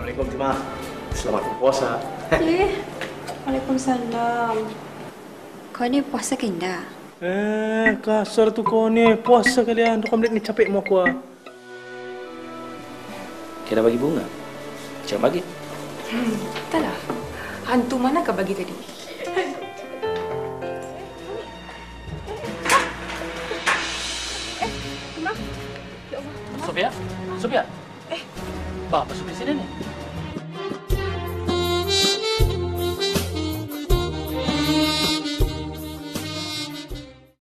Assalamualaikum, Timah. Selamat berpuasa. Waalaikumsalam. Kau ni puasa ke indah? Kasar tu kau ni. Puasa kalian. Kau balik ni capek mau aku. Kira bagi bunga. Jangan bagi. Entahlah. Hantu mana kau bagi tadi? Sofia? Sofia? Apa Sofia sini ni?